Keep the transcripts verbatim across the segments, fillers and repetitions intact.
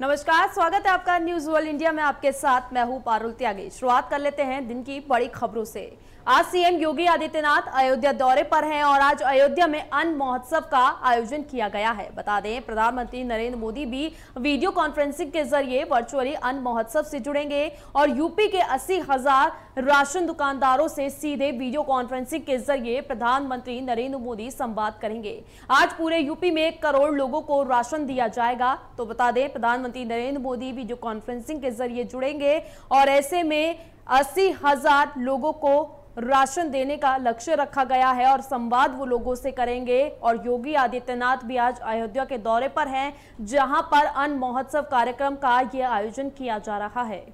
नमस्कार, स्वागत है आपका न्यूज वर्ल्ड इंडिया में। आपके साथ मैं हूं पारुल त्यागी। शुरुआत कर लेते हैं दिन की बड़ी खबरों से। आज सीएम योगी आदित्यनाथ अयोध्या दौरे पर हैं और आज अयोध्या में अन्न महोत्सव का आयोजन किया गया है। बता दें, प्रधानमंत्री नरेंद्र मोदी भी वीडियो कॉन्फ्रेंसिंग के जरिए वर्चुअली अन्न महोत्सव से जुड़ेंगे और यूपी के अस्सी हजार राशन दुकानदारों से सीधे वीडियो कॉन्फ्रेंसिंग के जरिए प्रधानमंत्री नरेंद्र मोदी संवाद करेंगे। आज पूरे यूपी में एक करोड़ लोगों को राशन दिया जाएगा। तो बता दें, प्रधानमंत्री नरेंद्र मोदी वीडियो कॉन्फ्रेंसिंग के जरिए जुड़ेंगे और ऐसे में अस्सी हजार लोगों को राशन देने का लक्ष्य रखा गया है और संवाद वो लोगों से करेंगे। और योगी आदित्यनाथ भी आज अयोध्या के दौरे पर हैं, जहां पर अन्न महोत्सव कार्यक्रम का यह आयोजन किया जा रहा है।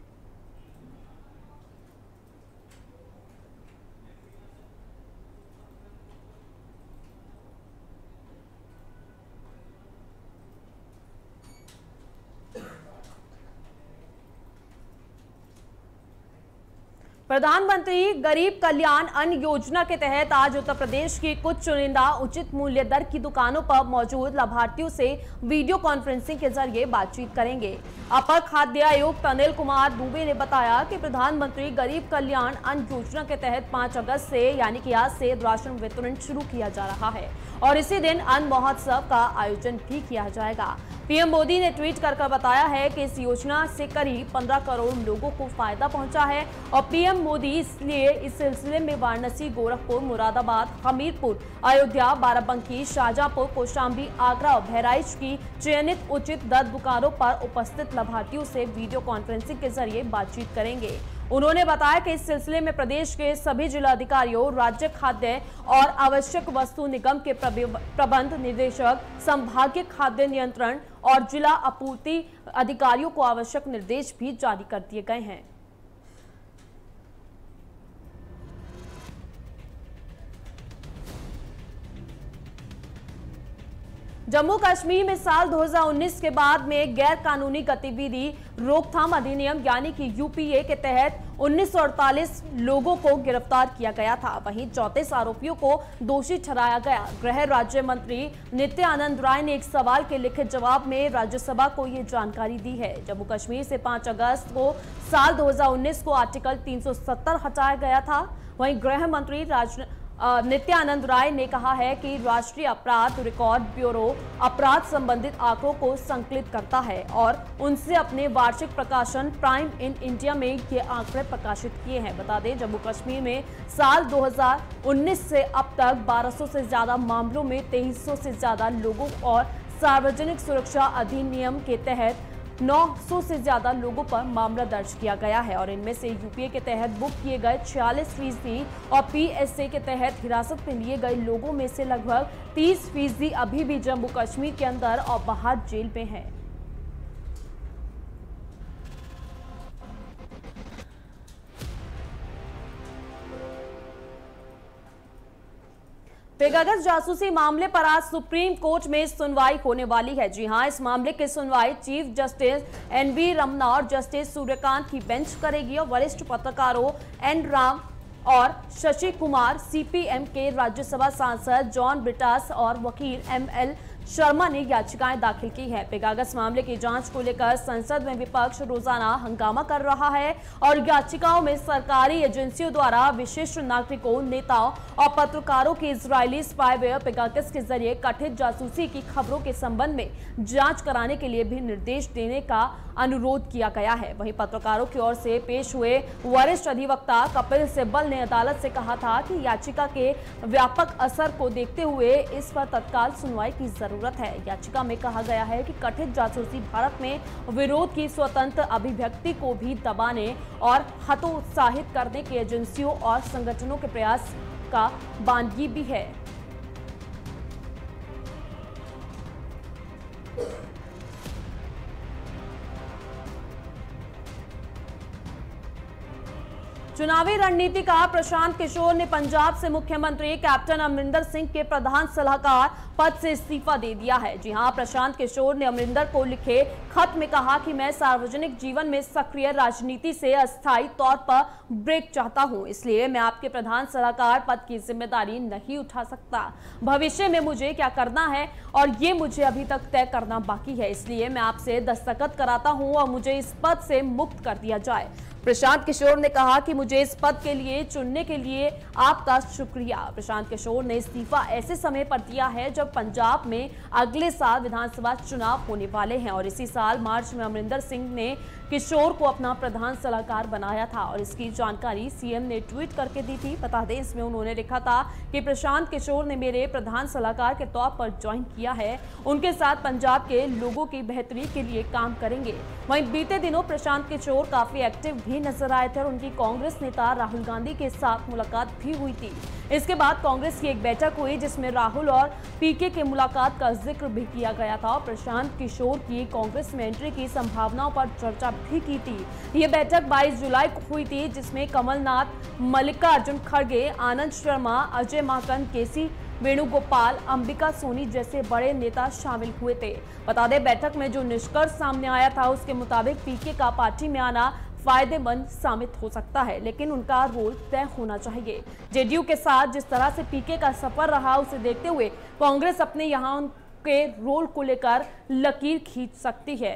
प्रधानमंत्री गरीब कल्याण अन्न योजना के तहत आज उत्तर प्रदेश की कुछ चुनिंदा उचित मूल्य दर की दुकानों पर मौजूद लाभार्थियों से वीडियो कॉन्फ्रेंसिंग के जरिए बातचीत करेंगे। अपर खाद्य आयुक्त अनिल कुमार दुबे ने बताया कि प्रधानमंत्री गरीब कल्याण अन्न योजना के तहत पाँच अगस्त से यानी कि आज से राशन वितरण शुरू किया जा रहा है और इसी दिन अन्न महोत्सव का आयोजन भी किया जाएगा। पीएम मोदी ने ट्वीट कर कर बताया है कि इस योजना से करीब पंद्रह करोड़ लोगों को फायदा पहुंचा है और पीएम मोदी इसलिए इस सिलसिले में वाराणसी, गोरखपुर, मुरादाबाद, हमीरपुर, अयोध्या, बाराबंकी, शाहजहांपुर, कौशाम्बी, आगरा और बहराइच की चयनित उचित दर दुकानों पर उपस्थित लाभार्थियों से वीडियो कॉन्फ्रेंसिंग के जरिए बातचीत करेंगे। उन्होंने बताया कि इस सिलसिले में प्रदेश के सभी जिलाधिकारियों, राज्य खाद्य और आवश्यक वस्तु निगम के प्रबंध निदेशक, संभागीय खाद्य नियंत्रण और जिला आपूर्ति अधिकारियों को आवश्यक निर्देश भी जारी कर दिए गए हैं। जम्मू कश्मीर में साल दो हज़ार उन्नीस के बाद में गैर कानूनी गतिविधि रोकथाम अधिनियम यानी कि यूपीए के तहत उन्नीस सौ अड़तालीस लोगों को गिरफ्तार किया गया था। वहीं चौंतीस आरोपियों को दोषी ठहराया गया। गृह राज्य मंत्री नित्यानंद राय ने एक सवाल के लिखित जवाब में राज्यसभा को ये जानकारी दी है। जम्मू कश्मीर से पाँच अगस्त को साल दो हज़ार उन्नीस को आर्टिकल तीन सौ सत्तर हटाया गया था। वहीं गृह मंत्री राज नित्यानंद राय ने कहा है कि राष्ट्रीय अपराध रिकॉर्ड ब्यूरो अपराध संबंधित आंकड़ों को संकलित करता है और उनसे अपने वार्षिक प्रकाशन प्राइम इन इंडिया में ये आंकड़े प्रकाशित किए हैं। बता दें, जम्मू कश्मीर में साल दो हज़ार उन्नीस से अब तक बारह सौ से ज्यादा मामलों में तेईस सौ से ज्यादा लोगों और सार्वजनिक सुरक्षा अधिनियम के तहत नौ सौ से ज्यादा लोगों पर मामला दर्ज किया गया है और इनमें से यूपीए के तहत बुक किए गए छियालीस फीसदी और पीएसए के तहत हिरासत में लिए गए लोगों में से लगभग तीस फीसदी अभी भी जम्मू कश्मीर के अंदर और बाहर जेल में हैं। पेगासस जासूसी मामले पर आज सुप्रीम कोर्ट में सुनवाई होने वाली है। जी हां, इस मामले की सुनवाई chief justice N V Ramana और जस्टिस सूर्यकांत की बेंच करेगी और वरिष्ठ पत्रकारों एन राम और शशि कुमार, सीपीएम के राज्यसभा सांसद जॉन ब्रिटास और वकील एम एल शर्मा ने याचिकाएं दाखिल की है। पेगासस मामले की जांच को लेकर संसद में विपक्ष रोजाना हंगामा कर रहा है और याचिकाओं में सरकारी एजेंसियों द्वारा विशिष्ट नागरिकों, नेताओं और पत्रकारों की इजरायली स्पाईवेयर पेगासस के जरिए कथित जासूसी की खबरों के संबंध में जांच कराने के लिए भी निर्देश देने का अनुरोध किया गया है। वहीं पत्रकारों की ओर से पेश हुए वरिष्ठ अधिवक्ता कपिल सिब्बल ने अदालत से कहा था कि याचिका के व्यापक असर को देखते हुए इस पर तत्काल सुनवाई की जरूरत है। याचिका में कहा गया है कि कथित जासूसी भारत में विरोध की स्वतंत्र अभिव्यक्ति को भी दबाने और हतोत्साहित करने की एजेंसियों और संगठनों के प्रयास का बानगी भी है। चुनावी रणनीति का प्रशांत किशोर ने पंजाब से मुख्यमंत्री कैप्टन अमरिंदर सिंह के प्रधान सलाहकार पद से इस्तीफा दे दिया है। जी हां, प्रशांत किशोर ने अमरिंदर को लिखे खत में कहा कि मैं सार्वजनिक जीवन में सक्रिय राजनीति से अस्थायी तौर पर ब्रेक चाहता हूं, इसलिए मैं आपके प्रधान सलाहकार पद की जिम्मेदारी नहीं उठा सकता। भविष्य में मुझे क्या करना है और ये मुझे अभी तक तय करना बाकी है, इसलिए मैं आपसे दस्तखत कराता हूं और मुझे इस पद से मुक्त कर दिया जाए। प्रशांत किशोर ने कहा कि मुझे इस पद के लिए चुनने के लिए आपका शुक्रिया। प्रशांत किशोर ने इस्तीफा ऐसे समय पर दिया है जब पंजाब में अगले साल विधानसभा चुनाव होने वाले हैं और इसी साल मार्च में अमरिंदर सिंह ने किशोर को अपना प्रधान सलाहकार बनाया था और इसकी जानकारी सीएम ने ट्वीट करके दी थी। बता दें, इसमें उन्होंने लिखा था कि प्रशांत किशोर ने मेरे प्रधान सलाहकार के तौर पर ज्वाइन किया है, उनके साथ पंजाब के लोगों की बेहतरी के लिए काम करेंगे। वहीं बीते दिनों प्रशांत किशोर काफी एक्टिव भी नजर आए थे और उनकी कांग्रेस नेता राहुल गांधी के साथ मुलाकात भी हुई थी। इसके बाद कांग्रेस की एक बैठक हुई जिसमें राहुल और पीके के मुलाकात का जिक्र भी किया गया था और प्रशांत किशोर की कांग्रेस में एंट्री की संभावनाओं पर चर्चा भी की थी। यह बैठक बाईस जुलाई को हुई थी जिसमें कमलनाथ, मल्लिकार्जुन खड़गे, आनंद शर्मा, अजय माकन, केसी वेणुगोपाल, अंबिका सोनी जैसे बड़े नेता शामिल हुए थे। बता दें, बैठक में जो निष्कर्ष सामने आया था उसके मुताबिक पीके का पार्टी में आना फायदेमंद साबित हो सकता है, लेकिन उनका रोल तय होना चाहिए। जेडीयू के साथ जिस तरह से पीके का सफर रहा उसे देखते हुए कांग्रेस अपने यहां उनके रोल को लेकर लकीर खींच सकती है।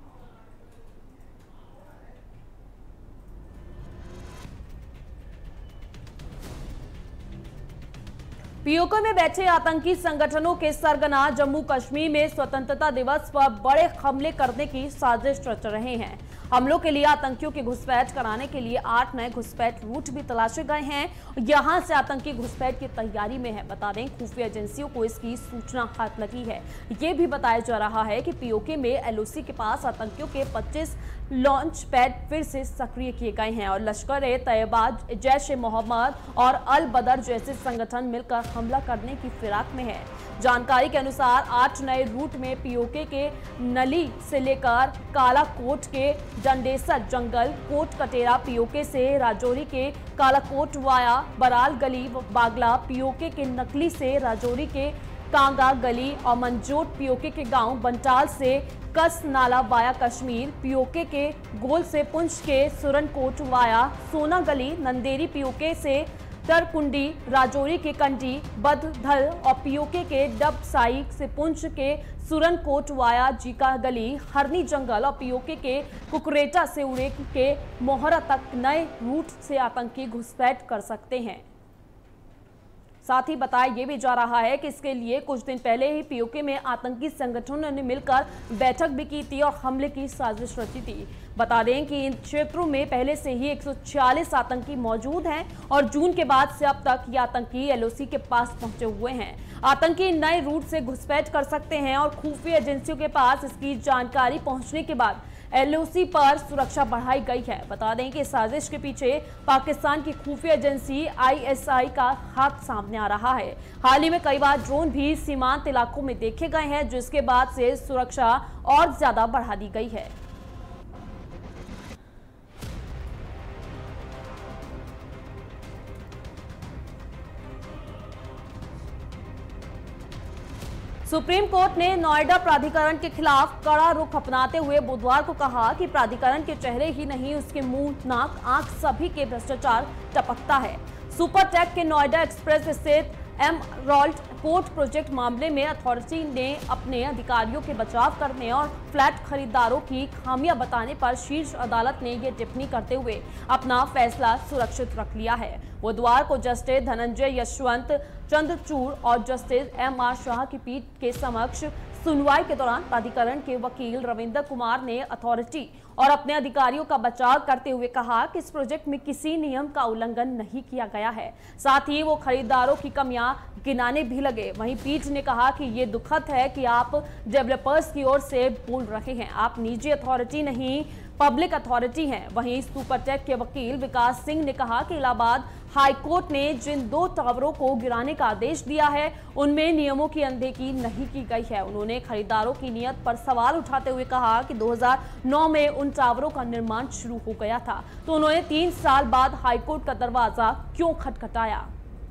पीओके में बैठे आतंकी संगठनों के सरगना जम्मू कश्मीर में स्वतंत्रता दिवस पर बड़े हमले करने की साजिश रच रहे हैं। हमलों के लिए आतंकियों की घुसपैठ कराने के लिए आठ नए घुसपैठ रूट भी तलाशे गए हैं। यहां से आतंकी घुसपैठ की तैयारी में है। बता दें, खुफिया एजेंसियों को इसकी सूचना हाथ लगी है। ये भी बताया जा रहा है कि पीओके में एलओसी के पास आतंकियों के पच्चीस लॉन्च पैड फिर से सक्रिय किए गए हैं और लश्कर ए तैयबा, जैश ए मोहम्मद और अल बदर जैसे संगठन मिलकर हमला करने की फिराक में है। जानकारी के अनुसार आठ नए रूट में पीओके के नली से लेकर कालाकोट के डंडेसर जंगल, कोट कटेरा, पीओके से राजौरी के कालाकोट वाया बराल गली बागला, पीओके के नकली से राजौरी के कांगा गली और मंजोट, पीओके के गांव बंटाल से कस नाला वाया कश्मीर, पीओके के गोल से पुंछ के सुरनकोट वाया सोना गली, नंदेरी पीओके से तरकुंडी, राजौरी के कंडी बदधल और पीओके के डबसाई से पुंछ के सुरनकोट वाया जीका गली, हरनी जंगल और पीओके के कुकरेटा से उड़े के मोहरा तक नए रूट से आतंकी घुसपैठ कर सकते हैं। साथ ही बताया यह भी जा रहा है कि इसके लिए कुछ दिन पहले ही पीओके में आतंकी संगठनों ने मिलकर बैठक भी की थी और हमले की साजिश रची थी। बता दें कि इन क्षेत्रों में पहले से ही एक सौ छियालीस आतंकी मौजूद हैं और जून के बाद से अब तक ये आतंकी एलओसी के पास पहुंचे हुए हैं। आतंकी नए रूट से घुसपैठ कर सकते हैं और खुफिया एजेंसियों के पास इसकी जानकारी पहुंचने के बाद एलओसी पर सुरक्षा बढ़ाई गई है। बता दें कि साजिश के पीछे पाकिस्तान की खुफिया एजेंसी आईएसआई का हाथ सामने आ रहा है। हाल ही में कई बार ड्रोन भी सीमांत इलाकों में देखे गए हैं, जिसके बाद से सुरक्षा और ज्यादा बढ़ा दी गई है। सुप्रीम कोर्ट ने नोएडा प्राधिकरण के खिलाफ कड़ा रुख अपनाते हुए बुधवार को कहा कि प्राधिकरण के चेहरे ही नहीं, उसके मुंह, नाक, आंख सभी के भ्रष्टाचार टपकता है। सुपरटेक के नोएडा एक्सप्रेस स्थित एमराल्ड कोर्ट प्रोजेक्ट मामले में अथॉरिटी ने अपने अधिकारियों के बचाव करने और फ्लैट खरीदारों की खामियां बताने पर शीर्ष अदालत ने यह टिप्पणी करते हुए अपना फैसला सुरक्षित रख लिया है। बुधवार को जस्टिस धनंजय यशवंत चंद्रचूड़ और जस्टिस एम आर शाह की पीठ के समक्ष सुनवाई के दौरान प्राधिकरण के वकील रविंद्र कुमार ने अथॉरिटी और अपने अधिकारियों का बचाव करते हुए कहा कि इस प्रोजेक्ट में किसी नियम का उल्लंघन नहीं किया गया है। साथ ही वो खरीदारों की कमियां गिनाने भी लगे। वहीं पीठ ने कहा कि ये दुखद है कि आप डेवलपर्स की ओर से बोल रहे हैं, आप निजी अथॉरिटी नहीं पब्लिक अथॉरिटी है। वहीं सुपरटेक के वकील विकास सिंह ने कहा कि इलाहाबाद हाईकोर्ट ने जिन दो टावरों को गिराने का आदेश दिया है उनमें नियमों की अनदेखी नहीं की गई है। उन्होंने खरीदारों की नीयत पर सवाल उठाते हुए कहा कि दो हज़ार नौ में उन टावरों का निर्माण शुरू हो गया था, तो उन्होंने तीन साल बाद हाईकोर्ट का दरवाजा क्यों खटखटाया।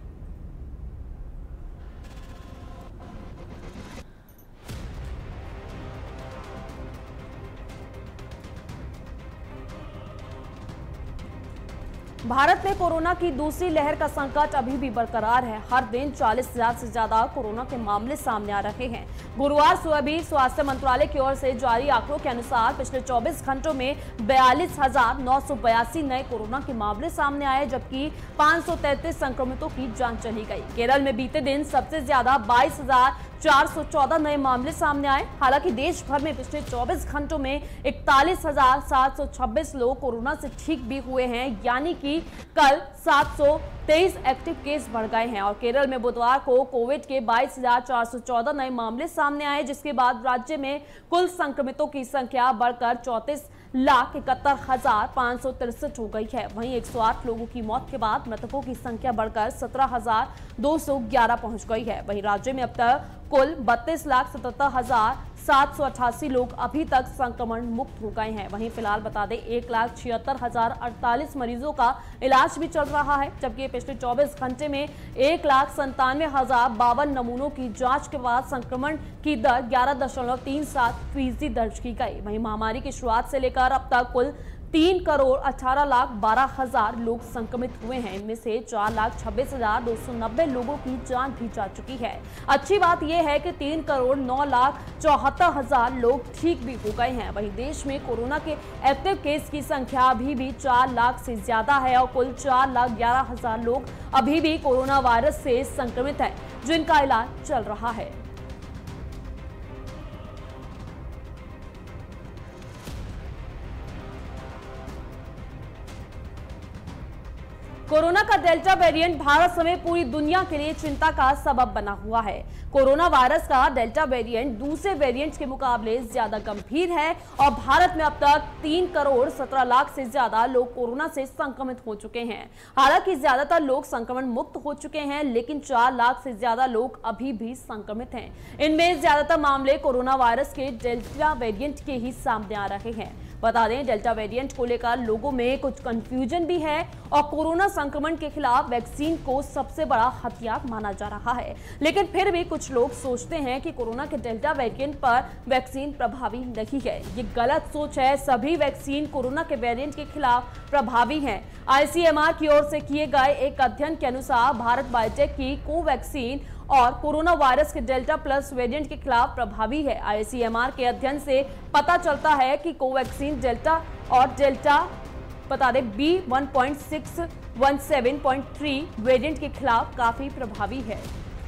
भारत में कोरोना की दूसरी लहर का संकट अभी भी बरकरार है। हर दिन चालीस हजार से ज्यादा कोरोना के मामले सामने आ रहे हैं। गुरुवार सुबह भी स्वास्थ्य मंत्रालय की ओर से जारी आंकड़ों के अनुसार पिछले चौबीस घंटों में बयालीस हजार नौ सौ बयासी नए कोरोना के मामले सामने आए, जबकि पाँच सौ तैंतीस संक्रमितों की जान चली गई। केरल में बीते दिन सबसे ज्यादा बाईस हजार चार सौ चौदह नए मामले सामने आए। हालांकि देश भर में पिछले चौबीस घंटों में इकतालीस हजार सात सौ छब्बीस लोग कोरोना से ठीक भी हुए हैं, यानी कि कल सात सौ तेईस एक्टिव केस बढ़ गए हैं। और केरल में बुधवार को कोविड के बाईस हजार चार सौ चौदह नए मामले सामने आए, जिसके बाद राज्य में कुल संक्रमितों की संख्या बढ़कर चौंतीस लाख इकहत्तर हजार पाँच सौ तिरसठ हो गई है। वहीं एक सौ आठ लोगों की मौत के बाद मृतकों की संख्या बढ़कर सत्रह हजार दो सौ ग्यारह पहुंच गई है। वहीं राज्य में अब तक कुल बत्तीस लाख सतहत्तर हजार सात सौ अठासी लोग अभी तक संक्रमण मुक्त हो गए हैं। वहीं फिलहाल बता दें एक लाख छिहत्तर हजार अड़तालीस मरीजों का इलाज भी चल रहा है, जबकि पिछले चौबीस घंटे में एक लाख संतानवे हजार बावन नमूनों की जांच के बाद संक्रमण की दर ग्यारह दशमलव तीन सात फीसदी दर्ज की गई। वहीं महामारी की शुरुआत से लेकर अब तक कुल तीन करोड़ अठारह लाख बारह हजार लोग संक्रमित हुए हैं। इनमें से चार लाख छब्बीस हजार दो सौ नब्बे लोगों की जान भी जा चुकी है। अच्छी बात यह है कि तीन करोड़ नौ लाख चौहत्तर हजार लोग ठीक भी हो गए हैं। वहीं देश में कोरोना के एक्टिव केस की संख्या अभी भी चार लाख से ज्यादा है और कुल चार लाख ग्यारह हजार लोग अभी भी कोरोना वायरस से संक्रमित हैं, जिनका इलाज चल रहा है। कोरोना का डेल्टा वेरिएंट भारत समेत पूरी दुनिया के लिए चिंता का सबब बना हुआ है। कोरोना वायरस का डेल्टा वेरिएंट दूसरे वेरिएंट्स के मुकाबले ज्यादा गंभीर है और भारत में अब तक तीन करोड़ सत्रह लाख से ज्यादा लोग कोरोना से संक्रमित हो चुके हैं। हालांकि ज्यादातर लोग संक्रमण मुक्त हो चुके हैं, लेकिन चार लाख से ज्यादा लोग अभी भी संक्रमित हैं। इनमें ज्यादातर मामले कोरोना वायरस के डेल्टा वेरिएंट के ही सामने आ रहे हैं। बता दें, डेल्टा वेरिएंट को लेकर लोगों में कुछ कंफ्यूजन भी है और कोरोना संक्रमण के खिलाफ वैक्सीन को सबसे बड़ा हथियार माना जा रहा है। लेकिन फिर भी कुछ लोग सोचते हैं कि कोरोना के डेल्टा वेरिएंट पर वैक्सीन प्रभावी नहीं है। ये गलत सोच है। सभी वैक्सीन कोरोना के वेरिएंट के खिलाफ प्रभावी हैं। आईसीएमआर की ओर से किए गए एक अध्ययन के अनुसार भारत बायोटेक की कोवैक्सीन और कोरोना वायरस के डेल्टा प्लस वेरिएंट के खिलाफ प्रभावी है। आईसीएमआर के अध्ययन से पता चलता है कि कोवैक्सीन डेल्टा और डेल्टा बता दें B one point six one seven point three variant के खिलाफ काफी प्रभावी है।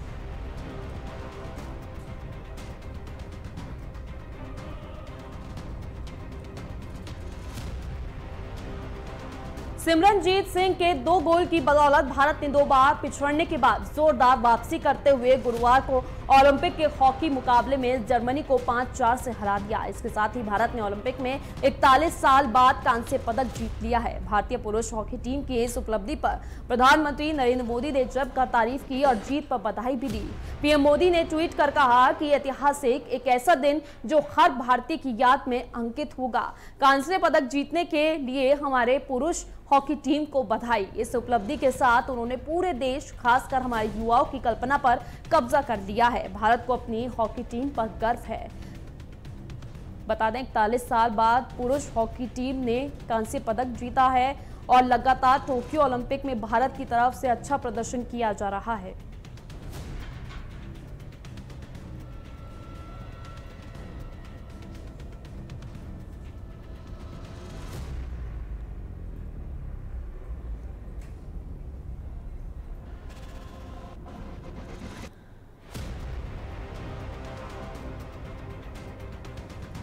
सिमरनजीत सिंह के दो गोल की बदौलत भारत ने दो बार पिछड़ने के बाद जोरदार वापसी करते हुए गुरुवार को ओलंपिक के हॉकी मुकाबले में जर्मनी को पाँच चार से हरा दिया। इसके साथ ही भारत ने ओलंपिक में इकतालीस साल बाद कांस्य पदक जीत लिया है। भारतीय पुरुष हॉकी टीम की इस उपलब्धि पर प्रधानमंत्री नरेंद्र मोदी ने जमकर तारीफ की और जीत पर बधाई भी दी। पीएम मोदी ने ट्वीट कर कहा कि ऐतिहासिक एक ऐसा दिन जो हर भारतीय की याद में अंकित होगा। कांस्य पदक जीतने के लिए हमारे पुरुष हॉकी टीम को बधाई। इस उपलब्धि के साथ उन्होंने पूरे देश, खासकर हमारे युवाओं की कल्पना पर कब्जा कर लिया है। भारत को अपनी हॉकी टीम पर गर्व है। बता दें, इकतालीस साल बाद पुरुष हॉकी टीम ने कांस्य पदक जीता है और लगातार टोक्यो ओलंपिक में भारत की तरफ से अच्छा प्रदर्शन किया जा रहा है।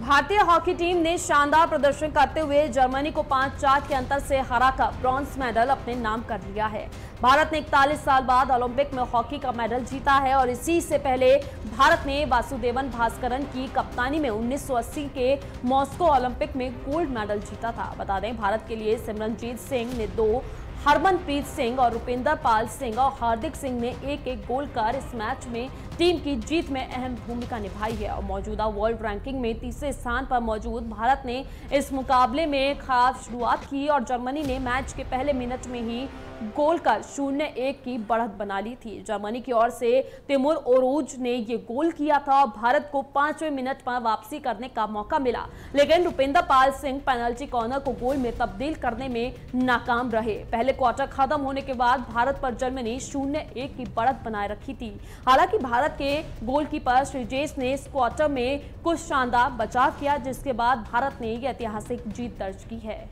भारतीय हॉकी टीम ने शानदार प्रदर्शन करते हुए जर्मनी को पांच चार के अंतर से हराकर ब्रॉन्ज मेडल अपने नाम कर लिया है। भारत ने इकतालीस साल बाद ओलंपिक में हॉकी का मेडल जीता है और इसी से पहले भारत ने वासुदेवन भास्करन की कप्तानी में उन्नीस सौ अस्सी के मॉस्को ओलंपिक में गोल्ड मेडल जीता था। बता दें, भारत के लिए सिमरनजीत सिंह ने दो, हरमनप्रीत सिंह और रुपिंदर पाल सिंह और हार्दिक सिंह ने एक एक गोल कर इस मैच में टीम की जीत में अहम भूमिका निभाई है। और मौजूदा वर्ल्ड रैंकिंग में तीसरे स्थान पर मौजूद भारत ने इस मुकाबले में खास शुरुआत की और जर्मनी ने मैच के पहले मिनट में ही गोल कर शून्य एक की बढ़त बना ली थी। जर्मनी की ओर से तिमुर ओरोज ने ये गोल किया था और भारत को पांचवें मिनट पर वापसी करने का मौका मिला, लेकिन रुपिंदर पाल सिंह पेनल्टी कॉर्नर को गोल में तब्दील करने में नाकाम रहे। पहले क्वार्टर खत्म होने के बाद भारत पर जर्मनी शून्य एक की बढ़त बनाए रखी थी। हालांकि भारत के गोलकीपर श्रीजेश ने इस क्वार्टर में कुछ शानदार बचाव किया, जिसके बाद भारत ने यह ऐतिहासिक जीत दर्ज की है।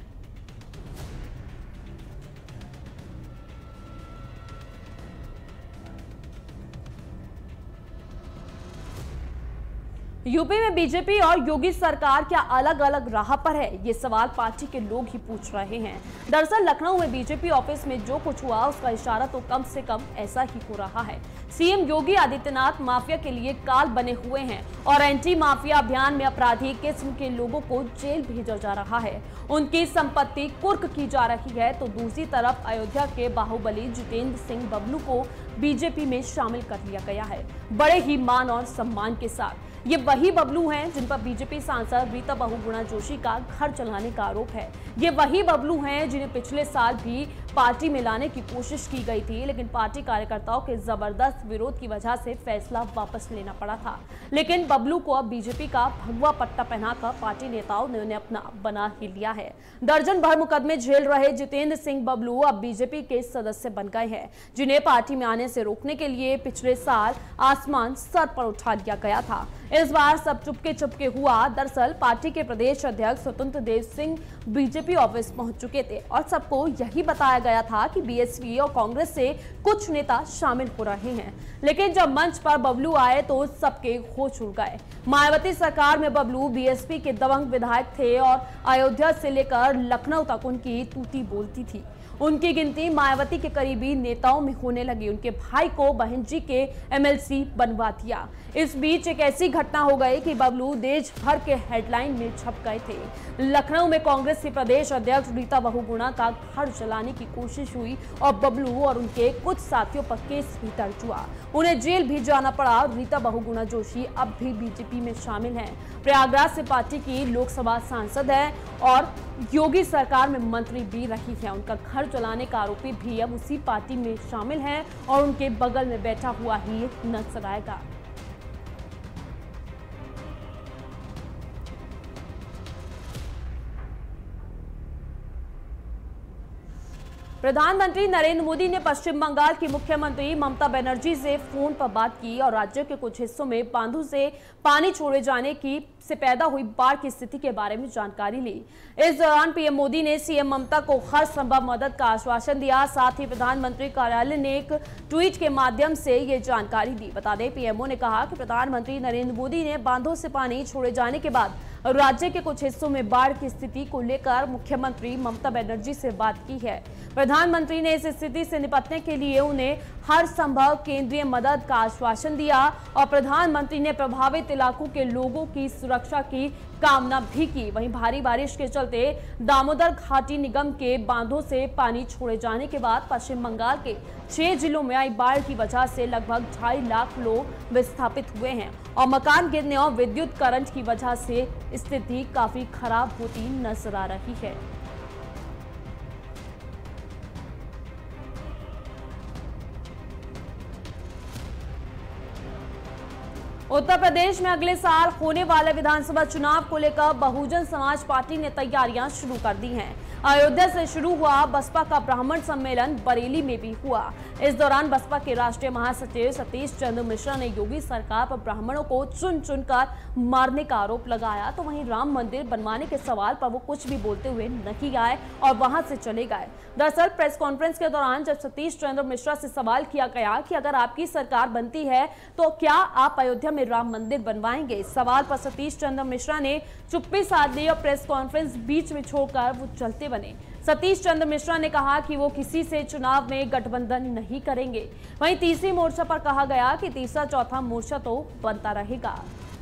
यूपी में बीजेपी और योगी सरकार क्या अलग अलग राह पर है, ये सवाल पार्टी के लोग ही पूछ रहे हैं। दरअसल लखनऊ में बीजेपी ऑफिस में जो कुछ हुआ उसका इशारा तो कम से कम ऐसा ही हो रहा है। सीएम योगी आदित्यनाथ माफिया के लिए काल बने हुए हैं और एंटी माफिया अभियान में अपराधी किस्म के लोगों को जेल भेजा जा रहा है, उनकी संपत्ति कुर्क की जा रही है। तो दूसरी तरफ अयोध्या के बाहुबली जितेंद्र सिंह बबलू को बीजेपी में शामिल कर लिया गया है, बड़े ही मान और सम्मान के साथ। ये वही बबलू हैं जिन पर बीजेपी सांसद रीता बहुगुणा जोशी का घर चलाने का आरोप है। ये वही बबलू हैं जिन्हें पिछले साल भी पार्टी में लाने की कोशिश की गई थी, लेकिन पार्टी कार्यकर्ताओं के जबरदस्त विरोध की वजह से फैसला वापस लेना पड़ा था। लेकिन बबलू को अब बीजेपी का भगवा पट्टा पहनाकर पार्टी नेताओं ने उन्हें अपना बना ही लिया है। दर्जन भर मुकदमे झेल रहे जितेंद्र सिंह बबलू अब बीजेपी के सदस्य बन गए हैं, जिन्हें पार्टी में आने से रोकने के लिए पिछले साल आसमान सर पर उठा लिया गया था। इस बार सब चुपके चुपके हुआ। दरअसल पार्टी के प्रदेश अध्यक्ष स्वतंत्र देव सिंह बीजेपी ऑफिस पहुंच चुके थे और सबको यही बताया गया था कि बीएसपी और कांग्रेस से कुछ नेता शामिल हो रहे हैं, लेकिन जब मंच पर बबलू आए तो सबके होश उड़ गए। मायावती सरकार में बबलू बीएसपी के दबंग विधायक थे और अयोध्या से लेकर लखनऊ तक उनकी तूती बोलती थी। उनकी गिनती मायावती के करीबी नेताओं में होने लगी। उनके भाई को बहन जी के एमएलसी बनवा दिया। इस बीच एक ऐसी घटना हो गई कि बबलू देश भर के हेडलाइन में छप गए थे। लखनऊ में कांग्रेस के प्रदेश अध्यक्ष रीता बहुगुणा का घर चलाने की कोशिश हुई और बबलू और उनके कुछ साथियों पर केस भी दर्ज हुआ। उन्हें जेल भी जाना पड़ा। रीता बहुगुणा जोशी अब भी बीजेपी में शामिल हैं। प्रयागराज से पार्टी की लोकसभा सांसद है और योगी सरकार में मंत्री भी रही है। उनका घर चलाने का आरोपी भी अब उसी पार्टी में शामिल है और उनके बगल में बैठा हुआ ही नजर आएगा। प्रधानमंत्री नरेंद्र मोदी ने पश्चिम बंगाल की मुख्यमंत्री ममता बनर्जी से फोन पर बात की और राज्य के कुछ हिस्सों में बांधों से पानी छोड़े जाने की से पैदा हुई बाढ़ की स्थिति के बारे में जानकारी ली। इस दौरान पीएम मोदी ने सीएम ममता को हर संभव मदद का आश्वासन दिया। साथ ही प्रधानमंत्री कार्यालय ने एक ट्वीट के माध्यम से ये जानकारी दी। बता दें, पीएमओ ने कहा कि प्रधानमंत्री नरेंद्र मोदी ने बांधों से पानी छोड़े जाने के बाद राज्य के कुछ हिस्सों में बाढ़ की स्थिति को लेकर मुख्यमंत्री ममता बनर्जी से बात की है। प्रधानमंत्री ने इस स्थिति से निपटने के लिए उन्हें हर संभव केंद्रीय मदद का आश्वासन दिया और प्रधानमंत्री ने प्रभावित इलाकों के लोगों की सुरक्षा की कामना भी की। वहीं भारी बारिश के चलते दामोदर घाटी निगम के बांधों से पानी छोड़े जाने के बाद पश्चिम बंगाल के छह जिलों में आई बाढ़ की वजह से लगभग ढाई लाख लोग विस्थापित हुए हैं और मकान गिरने और विद्युत करंट की वजह से स्थिति काफी खराब होती नजर आ रही है। उत्तर प्रदेश में अगले साल होने वाले विधानसभा चुनाव को लेकर बहुजन समाज पार्टी ने तैयारियां शुरू कर दी हैं। अयोध्या से शुरू हुआ बसपा का ब्राह्मण सम्मेलन बरेली में भी हुआ। इस दौरान बसपा के राष्ट्रीय महासचिव सतीश चंद्र मिश्रा ने योगी सरकार पर ब्राह्मणों को चुन चुनकर मारने का आरोप लगाया, तो वहीं राम मंदिर बनवाने के सवाल पर वो कुछ भी बोलते हुए नहीं आए और वहां से चले गए। दरअसल प्रेस कॉन्फ्रेंस के दौरान जब सतीश चंद्र मिश्रा से सवाल किया गया कि अगर आपकी सरकार बनती है तो क्या आप अयोध्या में राम मंदिर बनवाएंगे, इस सवाल पर सतीश चंद्र मिश्रा ने चुप्पी साध ली और प्रेस कॉन्फ्रेंस बीच में छोड़कर वो चलते बने। सतीश चंद्र मिश्रा ने कहा कि वो किसी से चुनाव में गठबंधन नहीं करेंगे। वहीं तीसरी मोर्चा पर कहा गया कि तीसरा चौथा मोर्चा तो बनता रहेगा।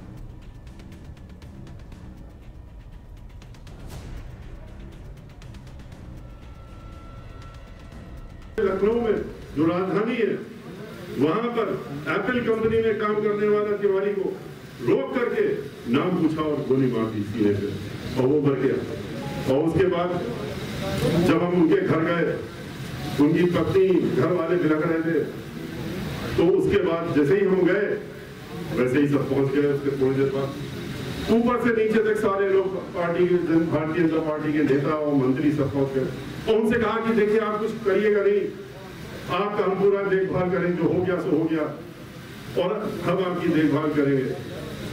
लखनऊ में जो राजधानी है वहां पर एप्पल कंपनी में काम करने वाला तिवारी को रोक करके नाम पूछा और गोली मार दी सीने पे और वो मर गया। और उसके बाद जब हम उनके घर गए, उनकी पत्नी घर वाले बिलख रहे थे, तो उसके बाद जैसे ही हम गए वैसे ही सब पहुंच गए। उसके थोड़ी देर बाद ऊपर से नीचे तक सारे लोग पार्टी के भारतीय जनता पार्टी के नेता और मंत्री सब पहुंच गए और उनसे कहा कि देखिए आप कुछ करिएगा नहीं, आप हम पूरा देखभाल करें, जो हो गया सो हो गया और हम आपकी देखभाल करेंगे।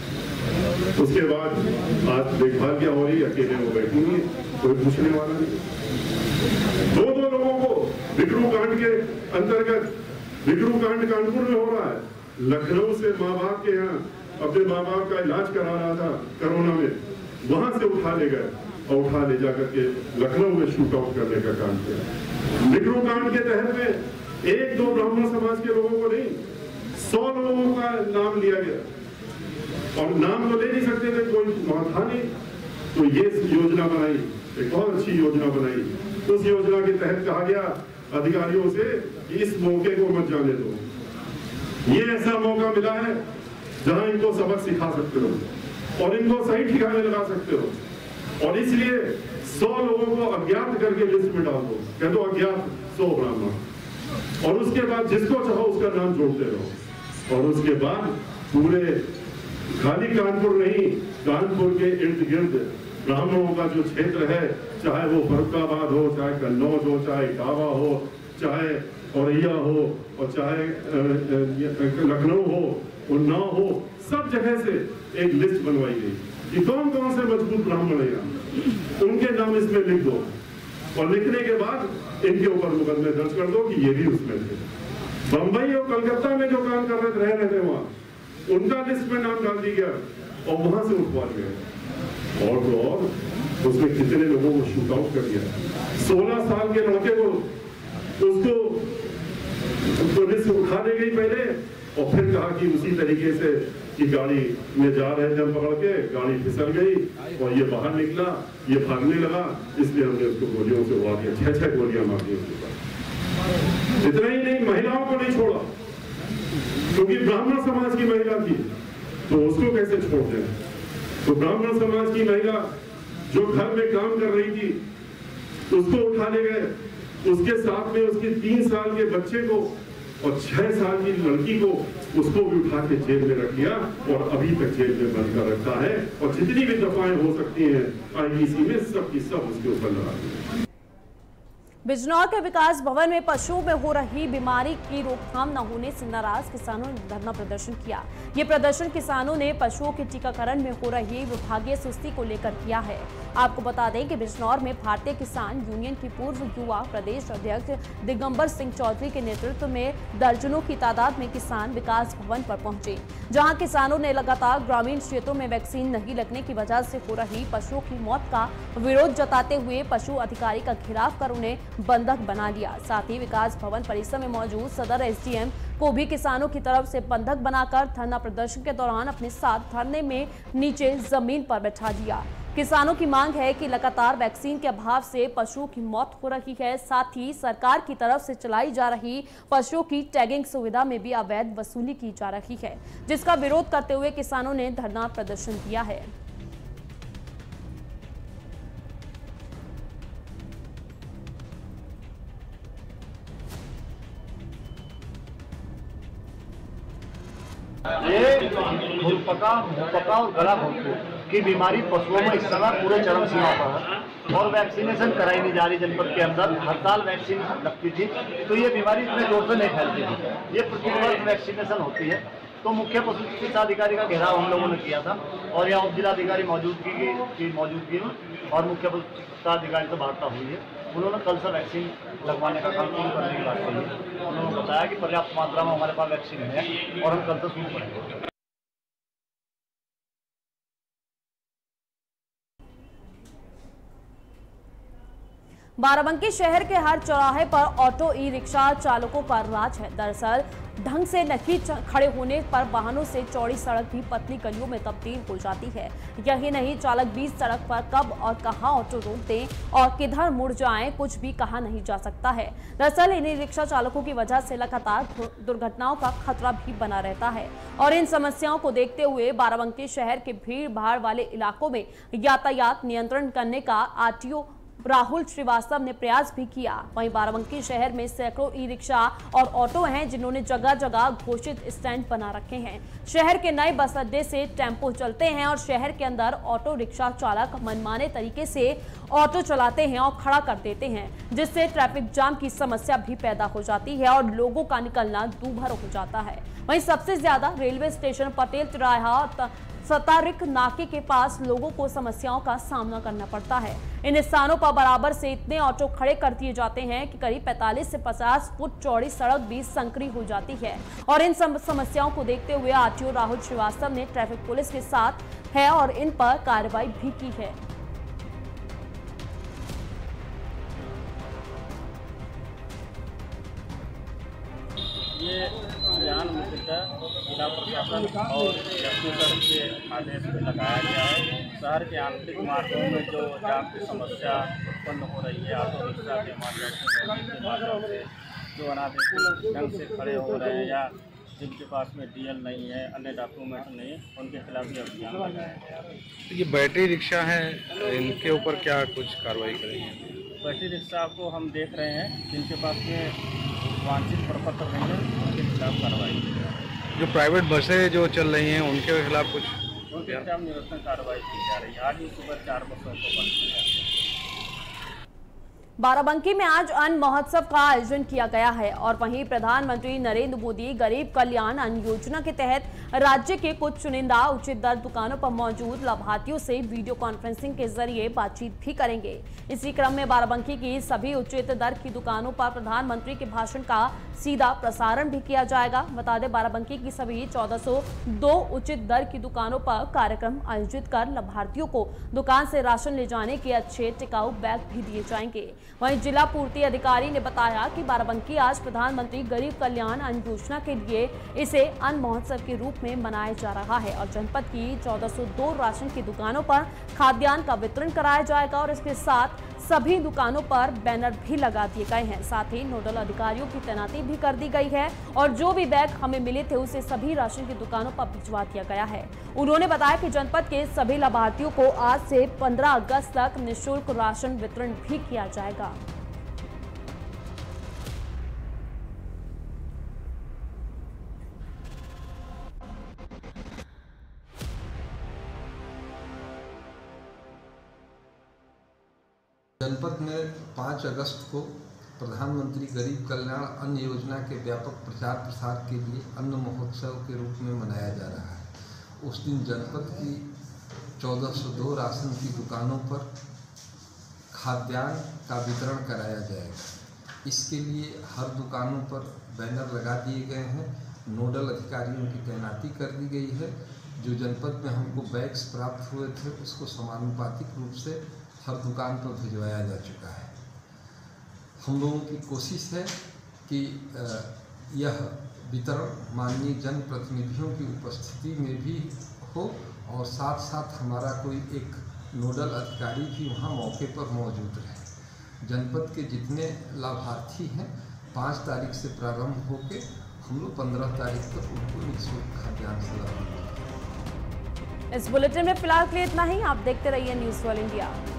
उसके बाद आज देखभाल क्या हो रही है, अकेले वो बैठी नहीं है, कोई पूछने वाला नहीं। दो दो लोगों को विक्रू कांड के अंतर्गत, विक्रू कांड कानपुर में हो रहा है, लखनऊ से माँ बाप के यहाँ अपने माँ बाप का इलाज करा रहा था कोरोना में, वहां से उठा ले गए और उठा ले जाकर के लखनऊ में शूट आउट करने का काम किया। विक्रू कांड के तहत में एक दो ब्राह्मण समाज के लोगों को नहीं, सौ लोगों का नाम लिया गया और नाम तो ले नहीं सकते थे, कोई था नहीं, तो ये योजना बनाई, एक बहुत अच्छी योजना बनाई। उस योजना के तहत कहा गया अधिकारियों से कि इस मौके को मत जाने दो, ये ऐसा मौका मिला है जहां इनको सबक सिखा सकते हो और इनको सही ठिकाने लगा सकते हो, और इसलिए सौ लोगों को अज्ञात करके लिस्ट में डाल दो, कह दो अज्ञात सौ ब्राह्मण, और उसके बाद जिसको चाहो उसका नाम जोड़ते रहो। और उसके बाद पूरे खाली कानपुर नहीं, कानपुर के इर्द गिर्द ब्राह्मणों का जो क्षेत्र है, चाहे वो फरुखाबाद हो, चाहे कन्नौज हो, चाहे इटावा हो, चाहे औरैया हो और चाहे लखनऊ हो, उन्नाव हो, सब जगह से एक लिस्ट बनवाई गई कि कौन कौन से मजबूत ब्राह्मण है, उनके नाम इसमें लिख दो और लिखने के बाद इनके ऊपर मुकदमे दर्ज कर दो कि ये भी उसमें थे। बंबई और कलकत्ता में जो काम कर रहे रह रहे थे वहां, उनका लिस्ट में नाम डाल दिया गया और वहां से उठवा गए। और तो और उसमें कितने लोगों को शूट आउट कर दिया। सोलह साल के लड़के को उसको पुलिस उठा ले गई पहले और फिर कहा कि उसी तरीके से कि गाड़ी में जा रहे थे, पकड़ के गाड़ी फिसल गई और ये बाहर निकला, ये भागने लगा, इसलिए हमने उसको गोलियों से उड़ा दिया, छह छह गोलियां मार दी उसके ऊपर। इतना ही नहीं, महिलाओं को नहीं छोड़ा, क्योंकि ब्राह्मण समाज की महिला थी तो उसको कैसे छोड़ दें। तो ब्राह्मण समाज की महिला जो घर में काम कर रही थी उसको उठा ले गए, उसके साथ में उसके तीन साल के बच्चे को और छह साल की लड़की को उसको भी उठा के जेल में रख लिया और अभी तक जेल में बंद कर रखा है और जितनी भी दफाएं हो सकती हैं आईईसी में सब की सब उसके ऊपर लगा दी। बिजनौर के विकास भवन में पशुओं में हो रही बीमारी की रोकथाम न होने से नाराज किसानों ने धरना प्रदर्शन किया। ये प्रदर्शन किसानों ने पशुओं के टीकाकरण में हो रही विभागीय सुस्ती को लेकर किया है। आपको बता दें कि बिजनौर में भारतीय किसान यूनियन की पूर्व युवा प्रदेश अध्यक्ष दिगंबर सिंह चौधरी के नेतृत्व में दर्जनों की तादाद में किसान विकास भवन पर पहुंचे, जहां किसानों ने लगातार ग्रामीण क्षेत्रों में वैक्सीन नहीं लगने की वजह से हो रही पशुओं की मौत का विरोध जताते हुए पशु अधिकारी का घेराव कर उन्हें बंधक बना लिया। साथ ही विकास भवन परिसर में मौजूद सदर एसडीएम को भी किसानों की तरफ से बंधक बनाकर धरना प्रदर्शन के दौरान अपने साथ धरने में नीचे जमीन पर बैठा दिया। किसानों की मांग है कि लगातार वैक्सीन के अभाव से पशुओं की मौत हो रही है, साथ ही सरकार की तरफ से चलाई जा रही पशुओं की टैगिंग सुविधा में भी अवैध वसूली की जा रही है, जिसका विरोध करते हुए किसानों ने धरना प्रदर्शन किया है। ये खुरपका, मुहपका और गला घोंटू की बीमारी पशुओं में इस समय पूरे चरम सीमा पर है। और वैक्सीनेशन कराई नहीं जा रही जनपद के अंदर। हर साल वैक्सीन लगती थी तो ये बीमारी इतने जोर से नहीं फैलती थी। ये प्रति वर्ष वैक्सीनेशन होती है। तो मुख्य पशु चिकित्सा अधिकारी का घेराव हम लोगों ने किया था और यहाँ उप जिलाधिकारी मौजूदगी की मौजूदगी में और मुख्य पशु चिकित्सा अधिकारी से वार्ता हुई है। उन्होंने कल से वैक्सीन लगवाने का काम शुरू करने की बात कही है। उन्होंने बताया कि पर्याप्त मात्रा में हमारे पास वैक्सीन है और हम कल से शुरू करेंगे। बाराबंकी शहर के हर चौराहे पर ऑटो ई रिक्शा चालकों का राज है। दरअसल ढंग से नहीं खड़े होने पर वाहनों से चौड़ी सड़क भी पतली गलियों में तब्दील हो जाती है। यही नहीं, चालक बीच सड़क पर कब और कहां ऑटो रोक दें और किधर मुड़ जाएं, कुछ भी कहा नहीं जा सकता है। दरअसल इन रिक्शा चालकों की वजह से लगातार दुर्घटनाओं का खतरा भी बना रहता है और इन समस्याओं को देखते हुए बाराबंकी शहर के भीड़ भाड़ वाले इलाकों में यातायात नियंत्रण करने का आरटीओ राहुल श्रीवास्तव ने प्रयास भी किया। वहीं बाराबंकी शहर में सैकड़ों ई रिक्शा और ऑटो हैं जिन्होंने जगह जगह घोषित स्टैंड बना रखे हैं। शहर के नए बस अड्डे से टेम्पो चलते हैं और शहर के अंदर ऑटो रिक्शा चालक मनमाने तरीके से ऑटो चलाते हैं और खड़ा कर देते हैं, जिससे ट्रैफिक जाम की समस्या भी पैदा हो जाती है और लोगों का निकलना दूभर हो जाता है। वहीं सबसे ज्यादा रेलवे स्टेशन पटेल तिराहा सतारिक नाके के पास लोगों को समस्याओं का सामना करना पड़ता है। इन स्थानों पर बराबर से इतने ऑटो खड़े कर दिए जाते हैं कि करीब पैंतालीस से पचास फुट चौड़ी सड़क भी संकरी हो जाती है और इन समस्याओं को देखते हुए आरटीओ राहुल श्रीवास्तव ने ट्रैफिक पुलिस के साथ है और इन पर कार्रवाई भी की है। ये अभियान मुख्यतः जिला प्रशासन और छत्तीसगढ़ के आदेश में लगाया गया है। शहर के आंतरिक मार्गों में जो जाम की समस्या उत्पन्न हो रही है, ऑटो रिक्शा के माध्यम से के माध्यम से जो अनाधिकृत ढंग से खड़े हो रहे हैं या जिनके पास में डीएल नहीं है, अन्य डॉक्यूमेंट नहीं है, उनके खिलाफ ये अभियान लगाया गया है। ये बैटरी रिक्शा है, इनके ऊपर क्या कुछ कार्रवाई करेंगे? बैटरी रिक्शा को हम देख रहे हैं जिनके पास में वांछित प्रपत्र नहीं है, उनके खिलाफ कार्रवाई की जाए। जो प्राइवेट बसें जो चल रही हैं उनके खिलाफ कुछ उनके खिलाफ निरंतर कार्रवाई की जा रही है। आज ही सुबह चार बसों को बंद किया है। बाराबंकी में आज अन्न महोत्सव का आयोजन किया गया है और वहीं प्रधानमंत्री नरेंद्र मोदी गरीब कल्याण अन्न योजना के तहत राज्य के कुछ चुनिंदा उचित दर दुकानों पर मौजूद लाभार्थियों से वीडियो कॉन्फ्रेंसिंग के जरिए बातचीत भी करेंगे। इसी क्रम में बाराबंकी की सभी उचित दर की दुकानों पर प्रधानमंत्री के भाषण का सीधा प्रसारण भी किया जाएगा। बता दें, बाराबंकी की सभी चौदह सौ दो उचित दर की दुकानों पर कार्यक्रम आयोजित कर लाभार्थियों को दुकान से राशन ले जाने के अच्छे टिकाऊ बैग भी दिए जाएंगे। वहीं जिला पूर्ति अधिकारी ने बताया कि बाराबंकी आज प्रधानमंत्री गरीब कल्याण अन्न योजना के लिए इसे अन्न महोत्सव के रूप में मनाया जा रहा है और जनपद की चौदह सौ दो राशन की दुकानों पर खाद्यान्न का वितरण कराया जाएगा और इसके साथ सभी दुकानों पर बैनर भी लगा दिए गए हैं। साथ ही नोडल अधिकारियों की तैनाती भी कर दी गई है और जो भी बैग हमें मिले थे उसे सभी राशन की दुकानों पर भिजवा दिया गया है। उन्होंने बताया कि जनपद के सभी लाभार्थियों को आज से पंद्रह अगस्त तक निःशुल्क राशन वितरण भी किया जाएगा। जनपद में पाँच अगस्त को प्रधानमंत्री गरीब कल्याण अन्न योजना के व्यापक प्रचार प्रसार के लिए अन्न महोत्सव के रूप में मनाया जा रहा है। उस दिन जनपद की चौदह सौ दो राशन की दुकानों पर खाद्यान्न का वितरण कराया जाएगा। इसके लिए हर दुकानों पर बैनर लगा दिए गए हैं। नोडल अधिकारियों की तैनाती कर दी गई है। जो जनपद में हमको बैग्स प्राप्त हुए थे उसको समानुपातिक रूप से हर दुकान पर भिजवाया जा चुका है। हम लोगों की कोशिश है कि यह वितरण माननीय जनप्रतिनिधियों की उपस्थिति में भी हो और साथ साथ हमारा कोई एक नोडल अधिकारी भी वहाँ मौके पर मौजूद रहे। जनपद के जितने लाभार्थी हैं पाँच तारीख से प्रारंभ होकर हम लोग पंद्रह तारीख तक उनको निःशुल्क खाद्यान्न से लाभ देंगे। इस बुलेटिन में फिलहाल के लिए इतना ही। आप देखते रहिए न्यूज़ वर्ल्ड इंडिया।